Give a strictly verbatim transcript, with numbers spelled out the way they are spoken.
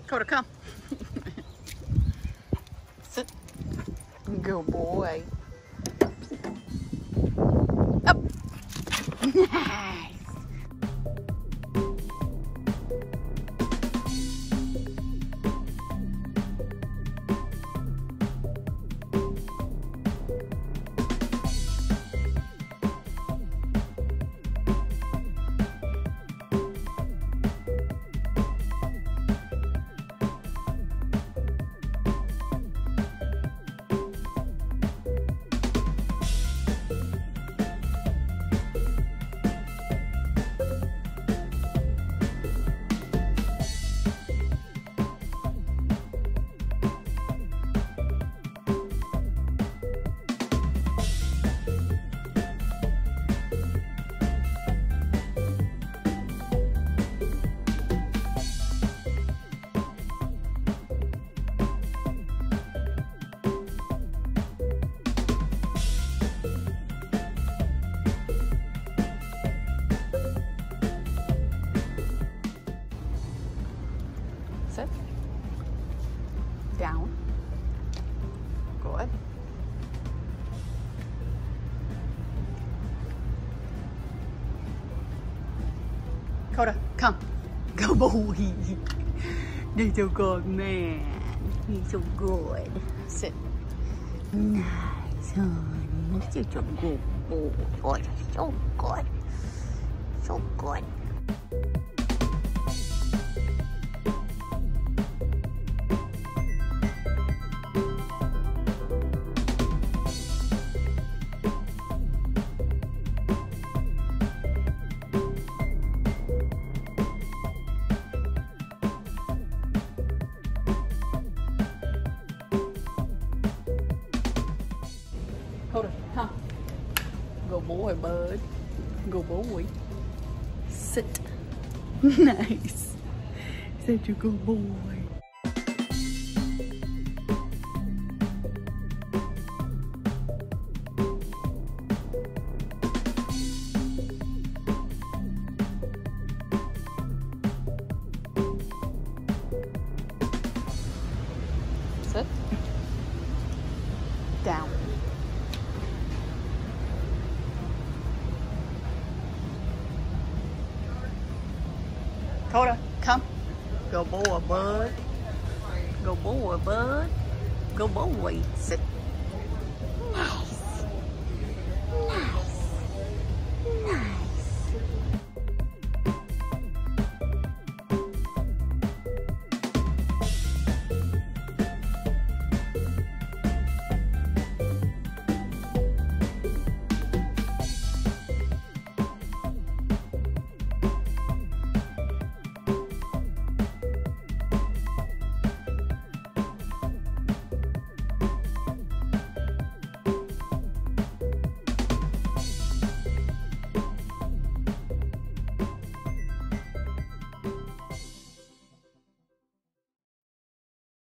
Koda, come. Sit. Good boy. Up. Nice. Sit. Down. Good. Koda, come. Go boy. You're so good, man. You're so good. Sit. Nice, honey. You're so good boy. So good. So good. Koda, come. Good boy, bud. Good boy. Sit. Nice. Such a good boy. Sit. Down. Koda, come. Go boy, bud. Go boy, bud. Go boy. Sit.